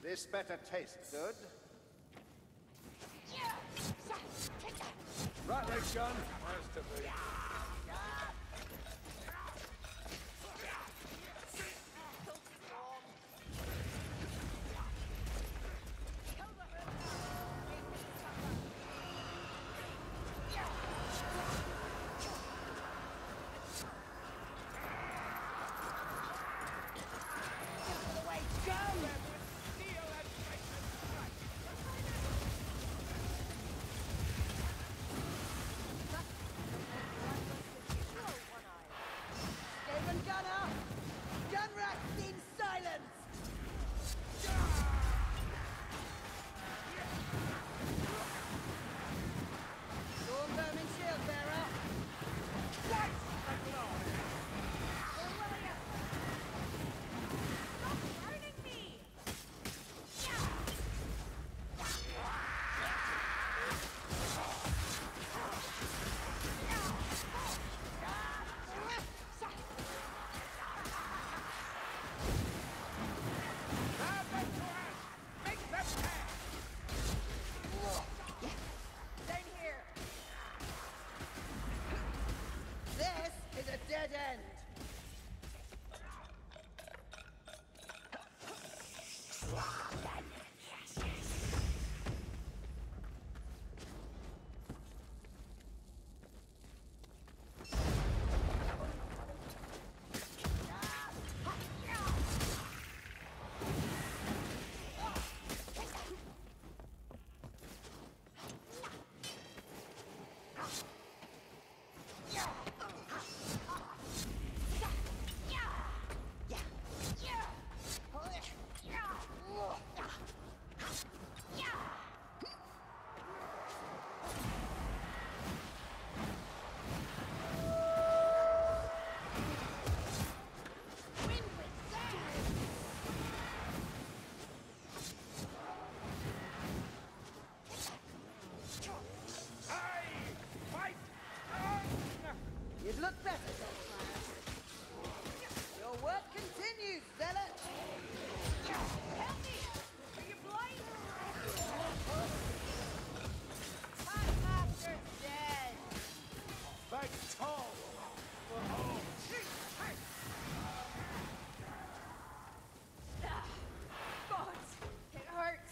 This better taste good. Right leg gun, has to be. Skaven gunner! Gunrat in silence! Storm vermin shield bearer! Right! Stop burning me! Down here! This is a dead end! You'd look better, Goldfire. Your work continues, Zealot! Help me! Are you blind? Pathmaster's dead! Back tall! Oh, God! It hurts!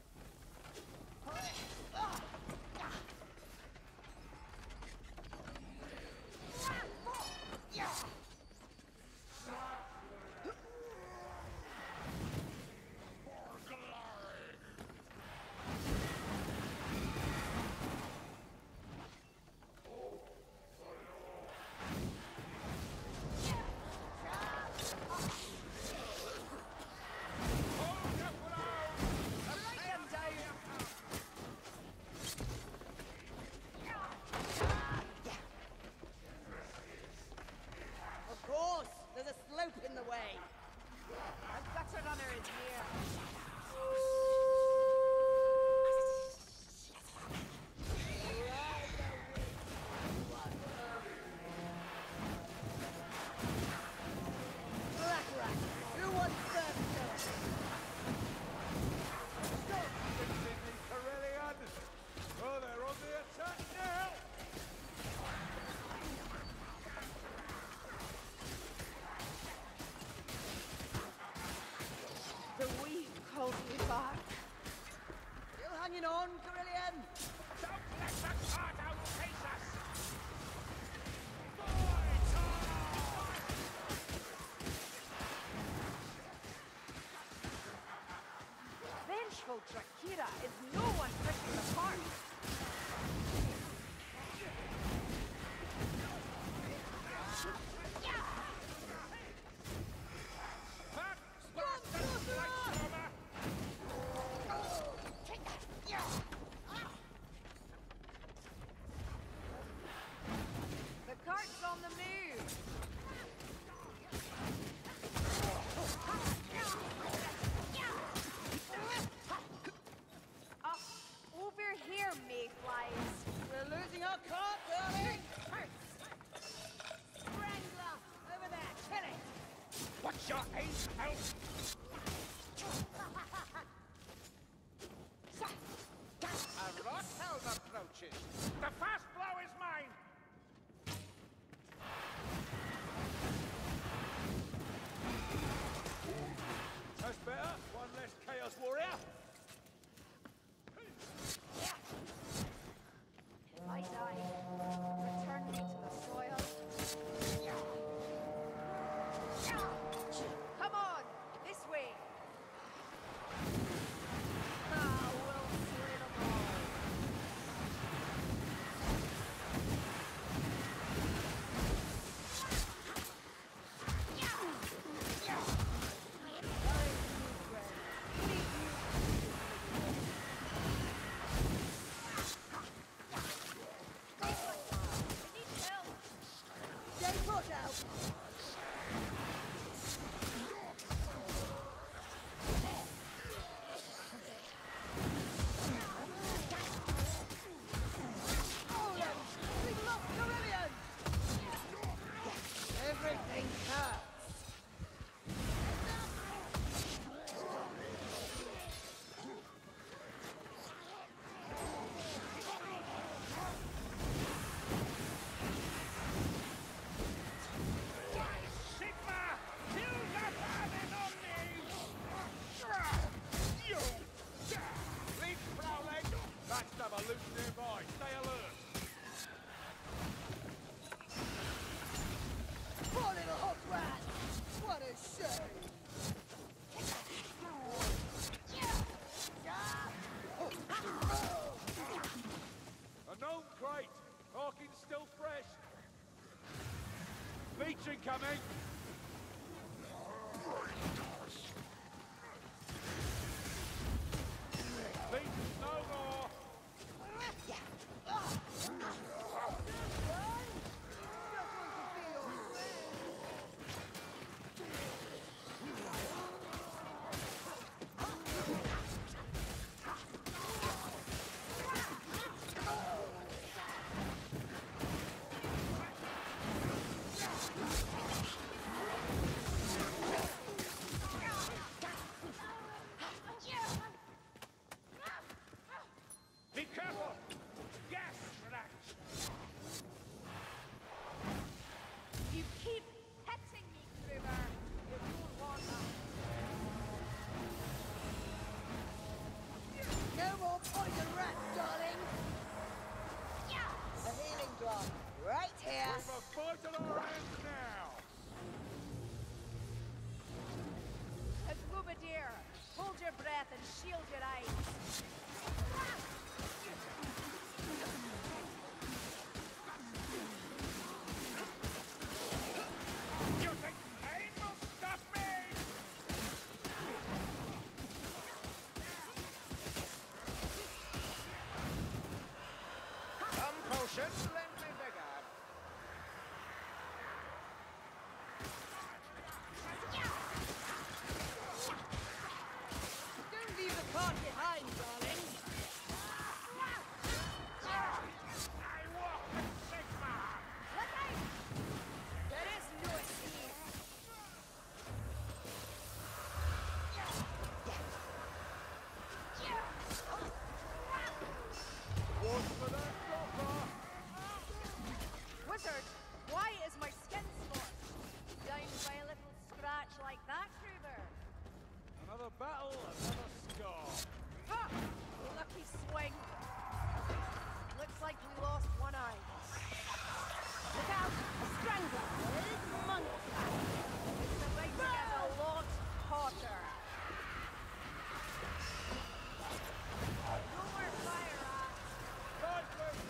Of course! There's a slope in the way! A gutter runner is here! Black Rat! Who wants first Sydney Carillion! Oh, they're on the attack now! The weave calls me back. Still hanging on, Carillion? Don't let the cart outpace us! Vengeful Drakira is no one pushing the cart. The cart's on the move. Over here, mayflies. We're losing our cart, darling! Strangler, over there, kill it. What's your aim, Elf? approaches. The fast blow is mine! That's better. One less Chaos Warrior. If I die, return me to the soil. Come on, this way. We'll slay them all. Stay put out. We lost Carillion! Everything hurts. Sigma! Kill the famine on me! You! Leave prowling! Backstab a loose nearby. Stay alert. Poor little hot rat! What a shame! A gnome crate. Hawkins still fresh. Leech incoming. Leech no more. Be careful. Gas relax. You keep petting me, Kruger. You don't want that. No more poison rats, darling! A healing drop, right here! We've a fight on our hands now. And Boubadir, hold your breath and shield your eyes. You think pain will stop me? Some potion, lend me vigor. Don't leave the cart behind, darling! I walk with Sigma. Look out! There is no escape. One for that dropper. Wizard, why is my skin scorched? Down by a little scratch like that, Kruger? Another battle, another scar. Ha! Lucky swing. Looks like we lost one eye. Look out! A strangler! Monkey! It's about to get a lot hotter. No more fire rats. Right, Luke.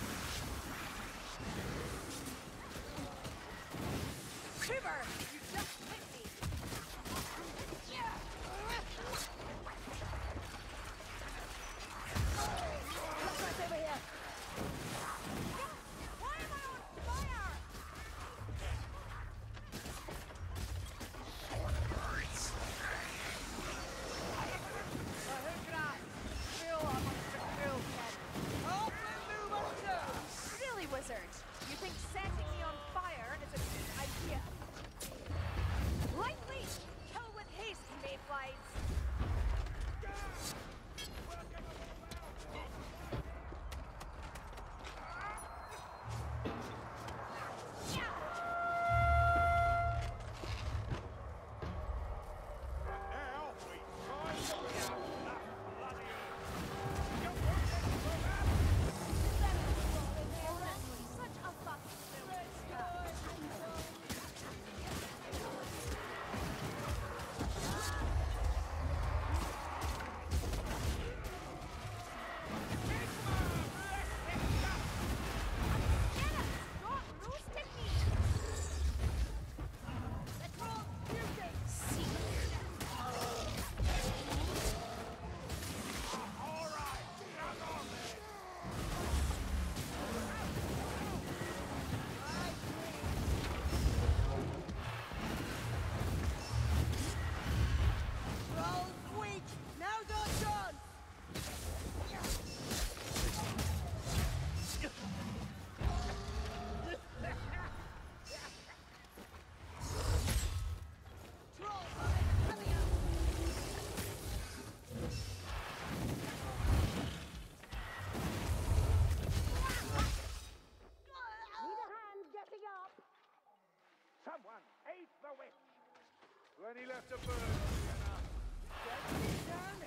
Kruger, you just hit me. Look what's over here! Why am I on fire? Ahukra, feel amongst the cruel ken. Off and move on toes! Really, wizard? You think setting me on fire is a good idea? Plenty left to burn, Sienna. Don't sit down